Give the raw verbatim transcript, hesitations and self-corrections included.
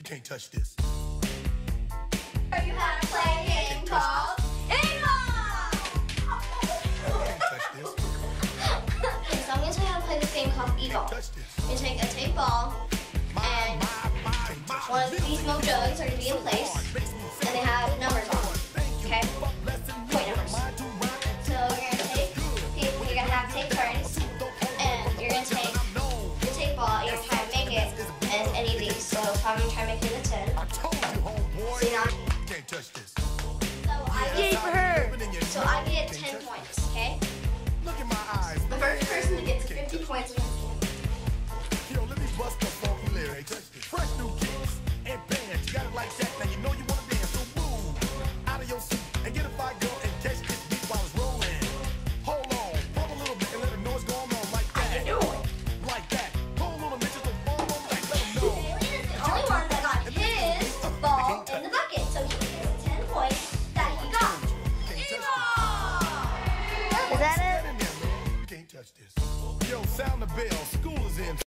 can't touch this. You have to play a game called Ping-Pong! Can't touch this. Okay, so I'm going to tell you how to play this game called E-Ball. Touch this. You're going to take a tape ball, and one of these smoke jugs are going to be in place, and they have numbers on them, okay? Point numbers. So you're going to take, you're going to have tape turns, and you're going to take your tape ball, you're going to try and make it in any of these. So if I'm going to try and make it a ten. So you know, Can't touch this. so I Yay get, for her! so I get ten points, okay? Look in my eyes. The first person to get to fifty points wins. Yo, let me bust the funky lyrics. Fresh new kicks and bands. You got it like that. Now you know you want to dance. So move out of your seat and get a fire girl and catch this beat while it's rolling. Hold on, pump a little bit and let them know what's going on like that. I can do it. Like that. Hold on a minute, just a phone on like let them know. Alien is the only one that got his ball in the bucket, so he gets ten points that he got. Is that it? You can't touch this. Yo, sound the bell. School is in.